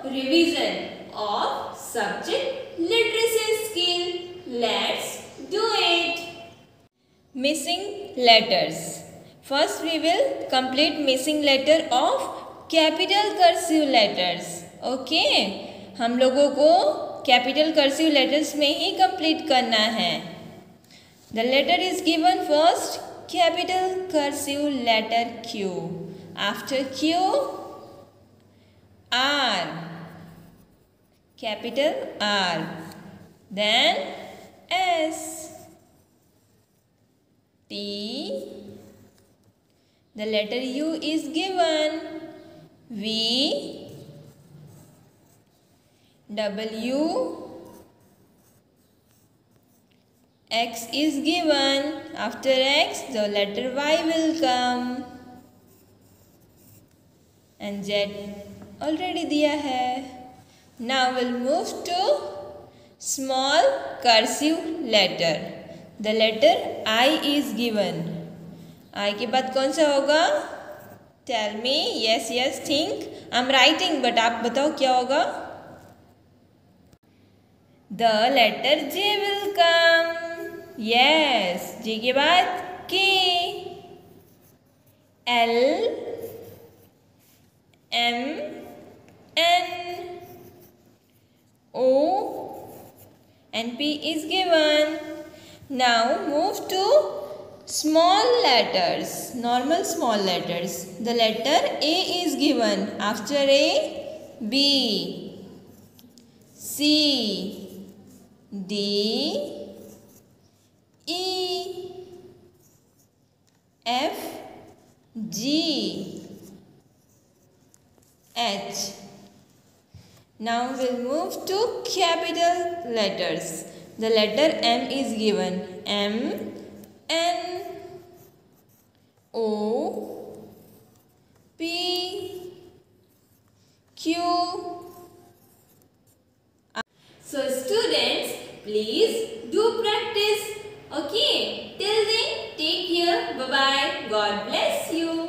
revision of subject literacy skill. Let's do it. Missing letters. First we will complete missing letter of capital cursive letters. Okay, हम लोगों को capital cursive letters में ही complete करना है. The letter is given first, capital cursive letter Q. After Q, R, capital R. Then S, T. The letter U is given. V, W, X is given. After X, the letter Y will come. And Z already दिया है. Now we'll move to small cursive letter. The letter I is given. I के बाद कौन सा होगा? Tell me. Yes, yes, think. I'm writing, but आप बताओ क्या होगा? The letter J will come. Yes, J के बाद K, L, M, N, O, and P is given. Now move to small letters, normal small letters. The letter A is given. After A, B, C, D, E, F, G, H. Now we'll move to capital letters. The letter M is given. M, N, O, P, Q. So students, please do practice. Okay, till then, take care. Bye bye. God bless you.